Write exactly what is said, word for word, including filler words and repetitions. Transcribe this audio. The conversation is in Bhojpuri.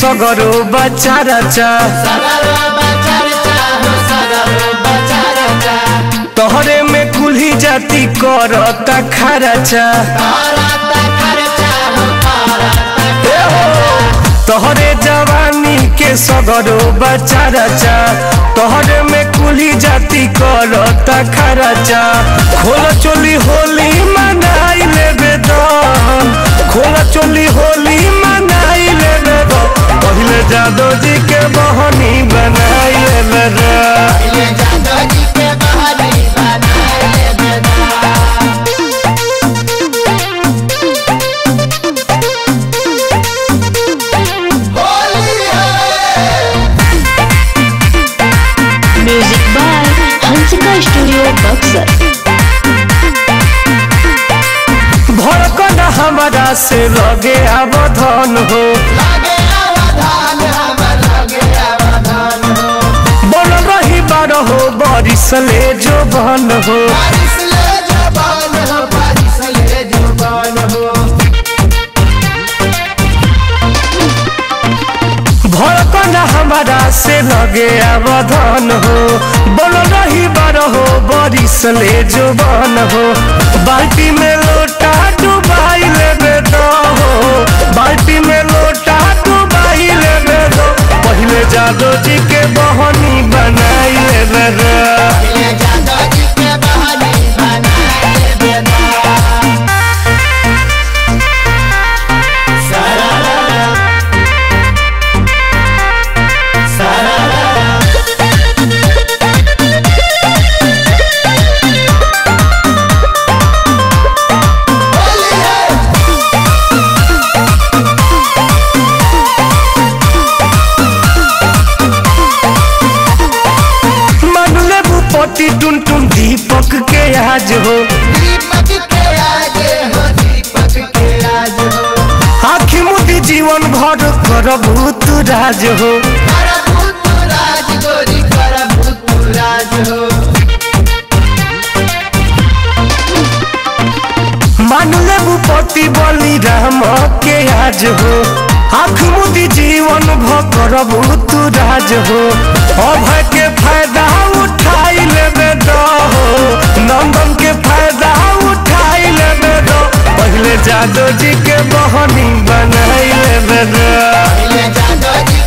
सगरो बच्चा रचा तोहरे में कुल्ही जाति करता खर्चा तोहरे जवानी के सगरो बच्चा रचा तोहरे में कुल्ही जाति करता खर्चा खोल चोली होली मनाई लेबे दो खोल चोली होली मनाई लेबे दो पहले जादव जी के बहनी बनाई लेबे दो पहले जादव जी के बहनी बनाई लेबे दो। Music by Hansika studio Buxar. भड़कन हमारा से लगे अवधान हो बन रही बार हो बारिश ले जो बन हो भड़कन हमारा से लगे अवधान हो बन रही बार हो बारिश ले जो बन हो बाल्टी में लोटा डुबाई लेबे दो बाल्टी में लोटा डुबाई लेबे दो पहले जादव जी के बहनी बनाई लेबे दो पहले जादव जी के बहनी बनाई लेबे दो। टुन टुन दीपक के आज हो दीपक के आज हो दीपक के आज हो आखी मुदी जीवन भर कर भूत राज हो कर भूत राज गोरी कर भूत राज हो मान ले भूपति बलि राम के आज हो आँख मुदी जीवन भर भूत राज हो अभय के फायदा उठाई लेबे दो नंदन के फायदा उठाई लेबे दो पहले जादव जी के बहनी बनाई लेबे दो पहले जादव जी